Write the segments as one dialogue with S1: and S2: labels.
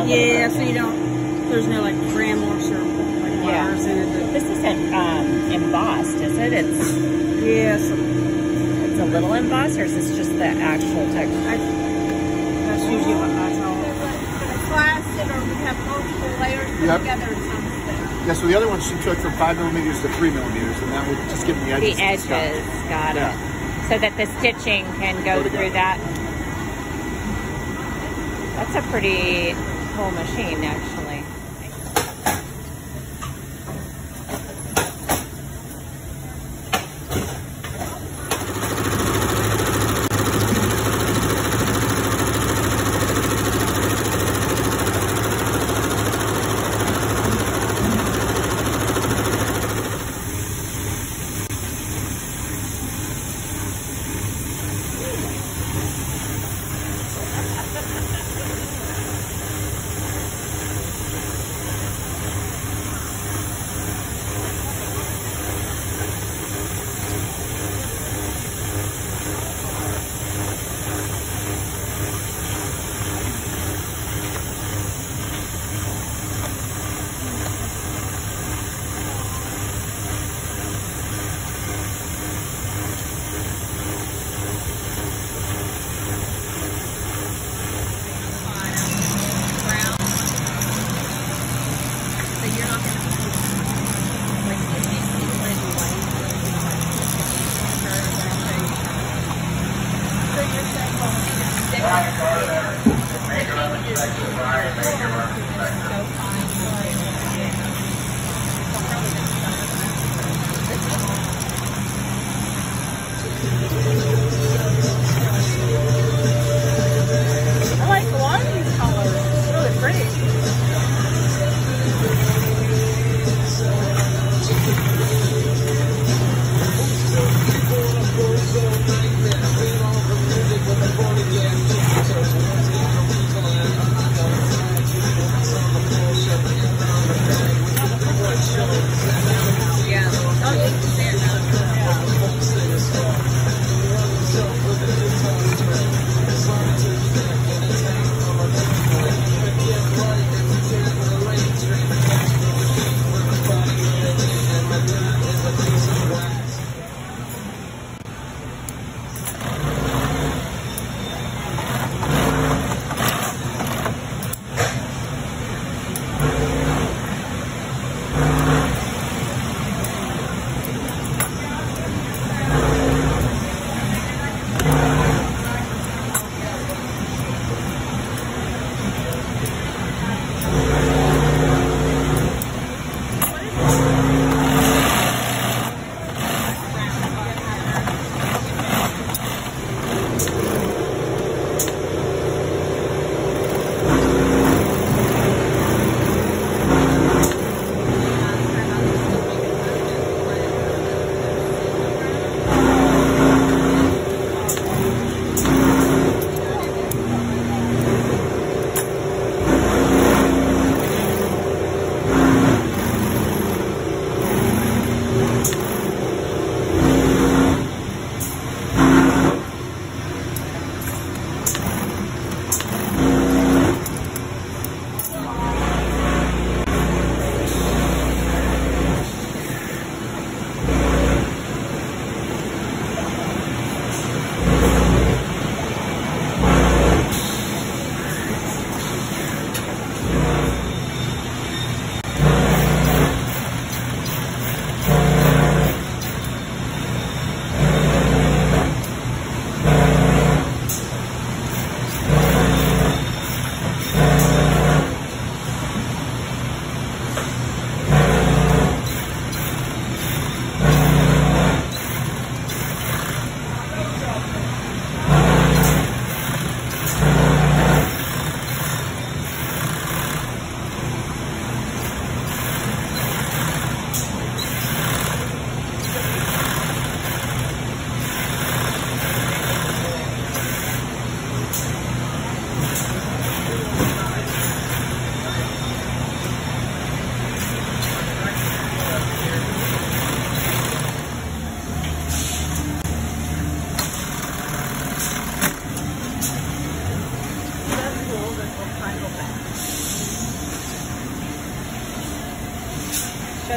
S1: little
S2: Yeah,
S1: bit.
S2: so you don't, there's no like remorse or like wires in it.
S1: This isn't embossed, is it?
S2: Yes.
S1: It's a little embossed, or is this just the actual texture?
S2: That's usually what I tell them.
S3: Plastic, or we have multiple layers put together or something.
S4: Yeah, so the other one she took from 5 millimeters to 3 millimeters, and that would just give them the edges.
S1: The edges, got it. So that the stitching can go through that. That's a pretty cool machine, actually.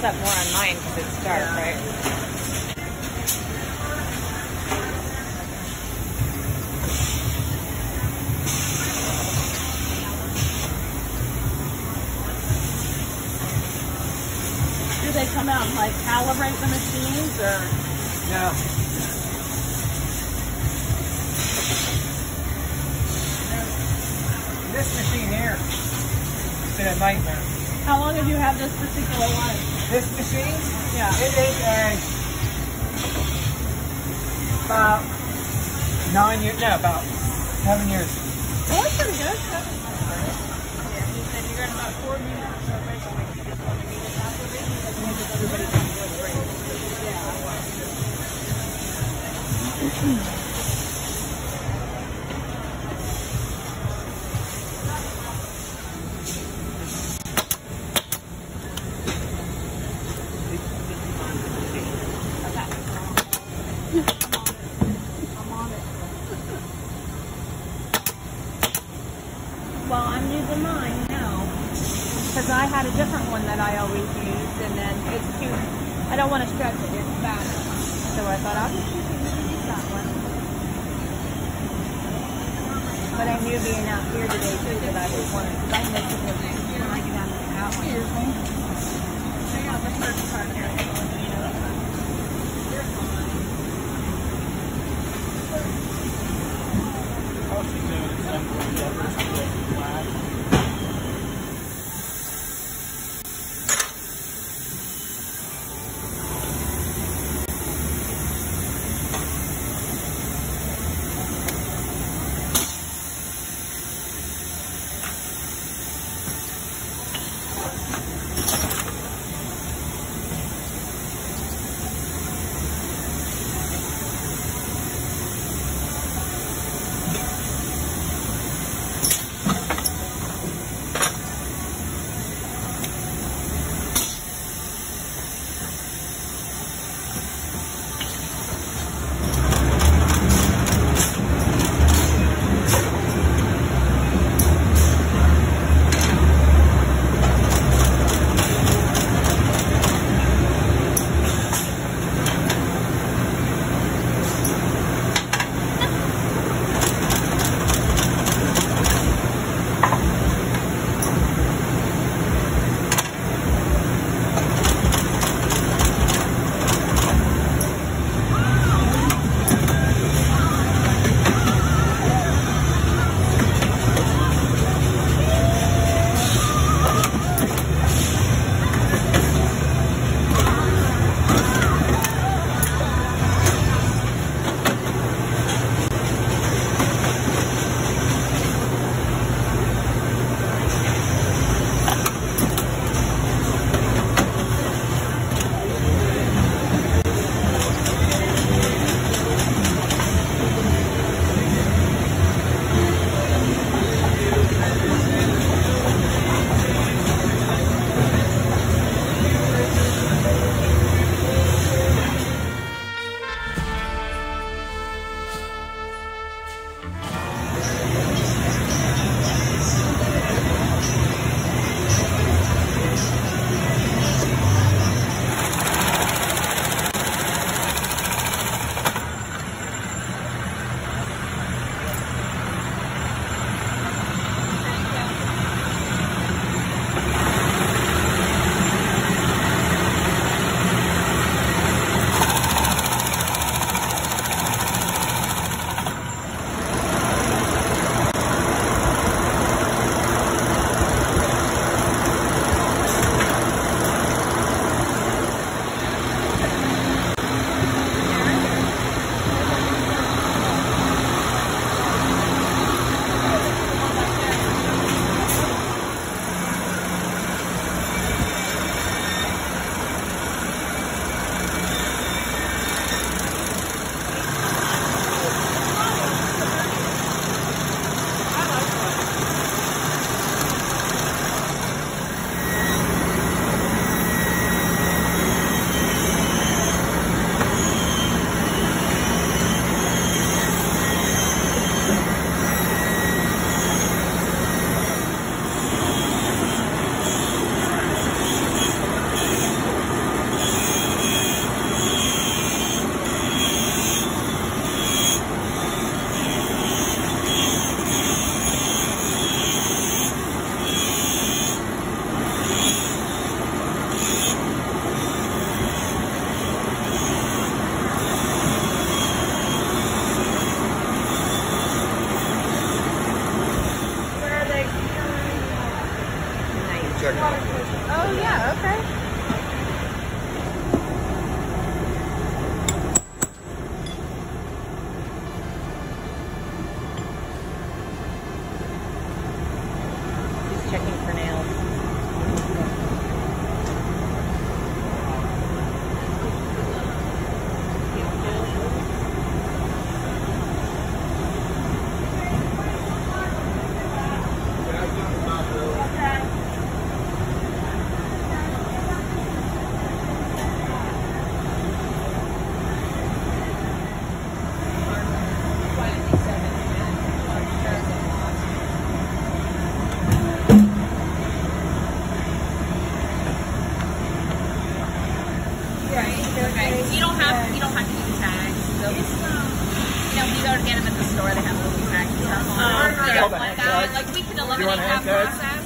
S1: shows up more on mine because it's dark, right?
S2: Do they come out and like calibrate the machines or?
S5: No. This machine here has been a nightmare.
S2: How long have you had this particular one?
S5: This machine?
S2: Yeah.
S5: It is about 9 years, no, about 7 years.
S2: Oh, that's pretty good.
S3: Yeah, he said you're at about 4 meters, so basically you just want to meet us after this because everybody can go great.
S2: Well, I'm using mine now because I had a different one that I always used, and then it's too. I don't want to stretch it; it's bad. So I thought I'll just use that one. But I knew being out here today too that I would want it because I miss it when I get out of the house.
S3: Excuse me. Hang on, the first part here. You're fine. have to do tags. So, you know, when you go to get them at the store, they have little tags and stuff on.
S5: Oh,
S3: So,
S5: yeah.
S3: like that, like we can eliminate that process.